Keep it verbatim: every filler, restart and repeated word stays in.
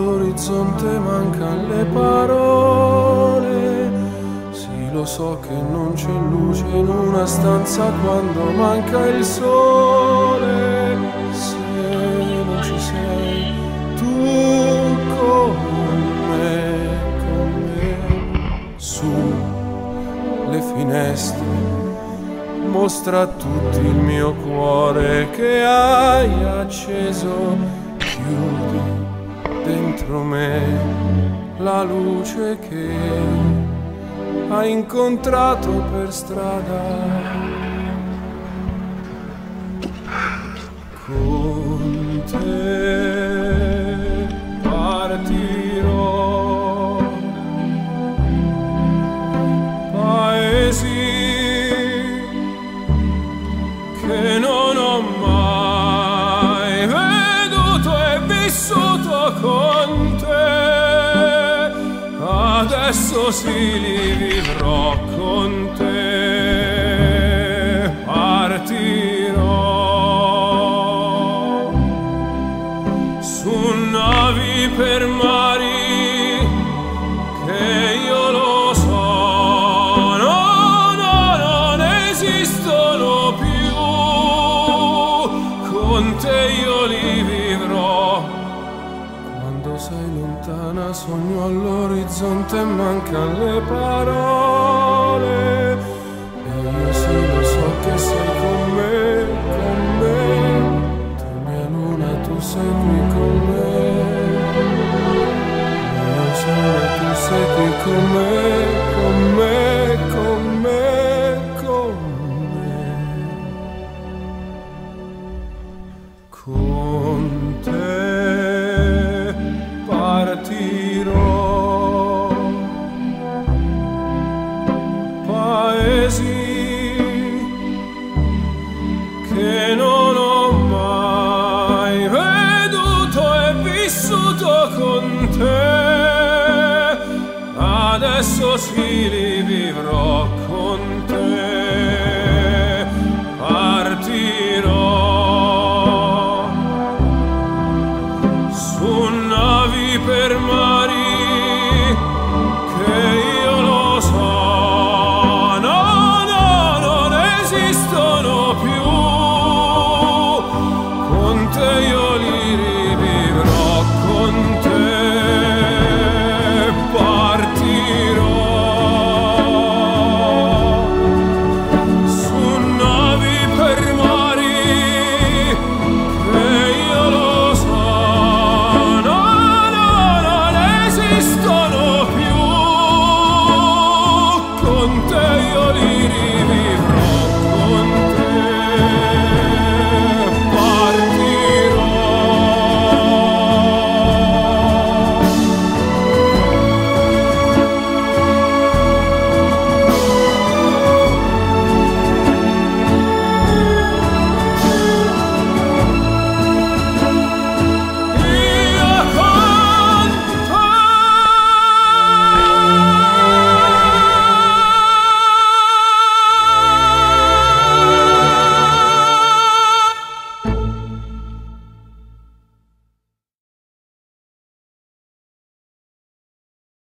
all'orizzonte mancano le parole. Sì, lo so che non c'è luce in una stanza quando manca il sole. Se non ci sei tu con me, con me, su le finestre mostra a tutti il mio cuore che hai acceso. Chiudi dentro me la luce che hai incontrato per strada. Con te partirò, paesi che non ho mai veduto e vissuto con te, adesso sì li vivrò con te. Partirò su navi per mari che io lo so, no, no, non esistono più. Con te io li vivrò. Quando sei lontana sogno all'orizzonte e mancano le parole. E io sì lo so che sei con me, con me. Tu mia luna, tu sei qui con me. Io sono e tu sei qui con me, con me, con me, con me. Con te partirò, paesi che non ho mai veduto e vissuto con te, adesso sì li vivrò con te. Partirò